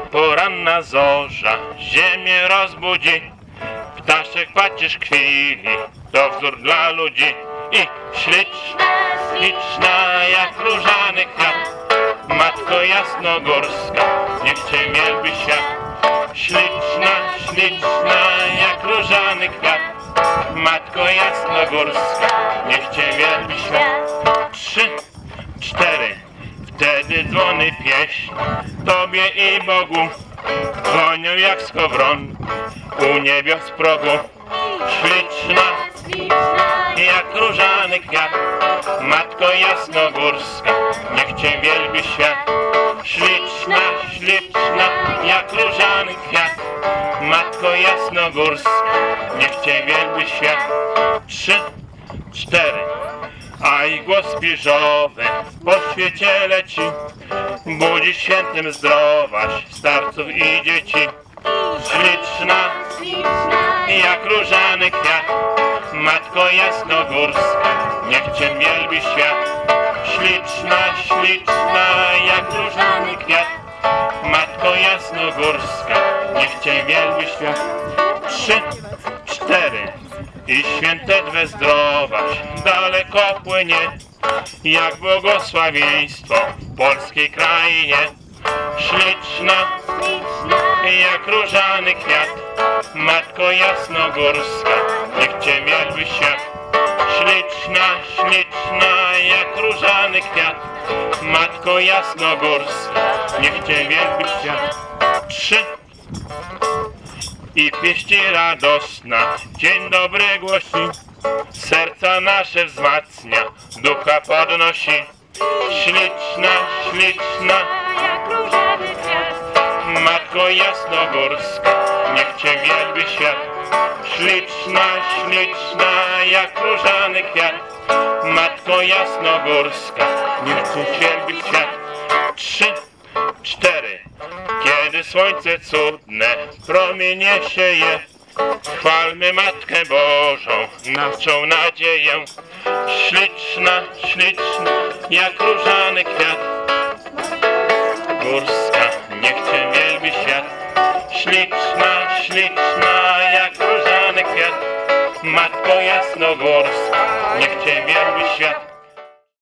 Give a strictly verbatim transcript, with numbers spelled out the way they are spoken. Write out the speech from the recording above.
poranna zorza ziemię rozbudzi. Ptaszek pacierz kwili, to wzór dla ludzi. I śliczna, śliczna jak różany kwiat, Matko Jasnogórska, niech Cię wielbi świat. Śliczna, śliczna jak różany kwiat, Matko Jasnogórska, niech Cię wielbi świat. Trzy, cztery, wtedy dzwony pieśń Tobie i Bogu dzwonią jak skowron u niebios progu. Śliczna, jak różany kwiat, Matko Jasnogórska, niech Cię wielbi świat. Śliczna, śliczna jak różany kwiat, Matko Jasnogórska, niech Cię wielbi świat. Trzy, cztery, a i głos piżowy po świecie leci, budzi świętym zdrowaś starców i dzieci. Śliczna, jak różany kwiat, Matko Jasnogórska, niech Cię wielbi świat. Śliczna, śliczna jak różany kwiat, Matko Jasnogórska, niech Cię wielbi świat. Trzy, cztery, i święte Twe zdrowaś daleko płynie, jak błogosławieństwo w polskiej krainie. Śliczna, jak różany kwiat, Matko Jasnogórska, niech Cię wielbi świat. Śliczna, śliczna jak różany kwiat, Matko Jasnogórska, niech Cię wielbi świat. Trzy, i pieści radosna dzień dobry głosi, serca nasze wzmacnia, ducha podnosi. Śliczna, śliczna jak różany kwiat, Matko Jasnogórska, niech Cię wielbi świat. Śliczna, śliczna jak różany kwiat, Matko Jasnogórska, niech Cię wielbi świat. Trzy, cztery, kiedy słońce cudne promienie sieje, chwalmy Matkę Bożą, naszą nadzieję. Śliczna, śliczna jak różany kwiat, Górska, niech Cię wielbi świat. Śliczna, śliczna jak różany kwiat, Matko Jasnogórska, niech Cię wielbi świat.